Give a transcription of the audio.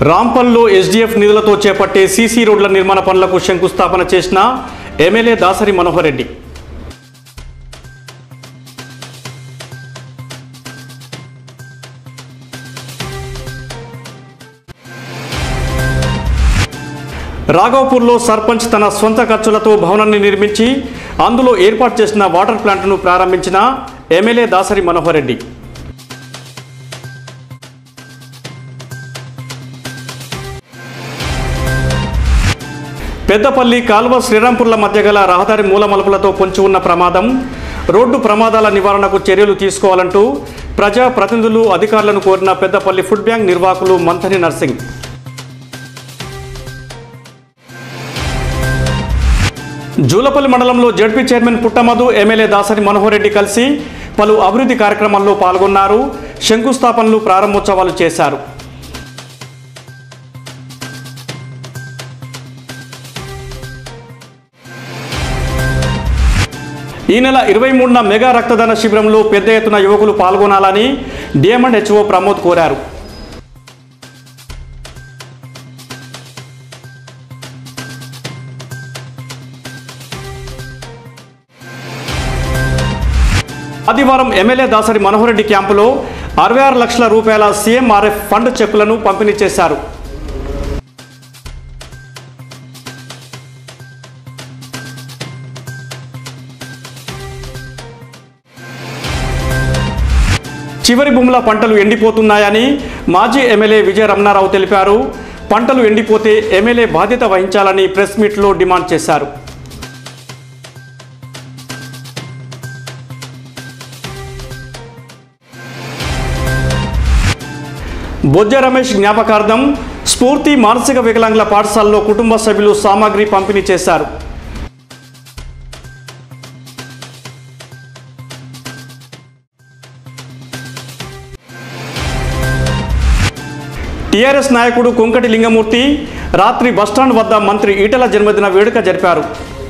రాంపల్లో SDF నిధులతో చేపట్టే CC రోడ్ల నిర్మాణ పనులకు శంకుస్థాపన చేసిన ఎమ్మెల్యే దాసరి మనోహర్ రెడ్డి. రాఘవపూర్లో సర్పంచ్ తన సొంత ఖర్చులతో భవనాన్ని నిర్మించి అందులో ఏర్పాటు చేసిన వాటర్ ప్లాంట్ను ప్రారంభించిన ఎమ్మెల్యే దాసరి మనోహర్ రెడ్డి. పెద్దపల్లి కాల్వ శ్రీరాంపూర్ల మధ్య గల రహదారి మూలమలుపులతో పొంచి ఉన్న ప్రమాదం, రోడ్డు ప్రమాదాల నివారణకు చర్యలు తీసుకోవాలంటూ ప్రజా ప్రతినిధులు అధికారులను కోరిన పెద్దపల్లి ఫుడ్ బ్యాంక్ నిర్వాహకులు మంథని నర్సింగ్. జూలపల్లి మండలంలో ZP chairman Puttamadhu, MLA Dasari Manohar Reddy కలిసి పలు అభివృద్ధి కార్యక్రమాల్లో పాల్గొన్నారు. శంకుస్థాపనలు, ప్రారంభోత్సవాలు చేశారు. ఈ నెల 23న మెగా రక్తదాన శిబిరంలో పెద్ద ఎత్తున యువకులు పాల్గొనాలని డిఎండ్ హెచ్ఓ ప్రమోద్ కోరారు. ఆదివారం ఎమ్మెల్యే దాసరి మనోహర్ రెడ్డి క్యాంపులో 66 లక్షల రూపాయల సీఎంఆర్ఎఫ్ ఫండ్ చెక్కులను పంపిణీ చేశారు. చివరి భూముల పంటలు ఎండిపోతున్నాయని మాజీ ఎమ్మెల్యే విజయ రమణారావు తెలిపారు. పంటలు ఎండిపోతే ఎమ్మెల్యే బాధ్యత వహించాలని ప్రెస్ మీట్లో డిమాండ్ చేశారు. బొజ్జ రమేష్ జ్ఞాపకార్థం స్ఫూర్తి మానసిక వికలాంగుల పాఠశాలలో కుటుంబ సభ్యులు సామాగ్రి పంపిణీ చేశారు. టీఆర్ఎస్ నాయకుడు కుంకటి లింగమూర్తి రాత్రి బస్టాండ్ వద్ద మంత్రి ఈటెల జన్మదిన వేడుక జరిపారు.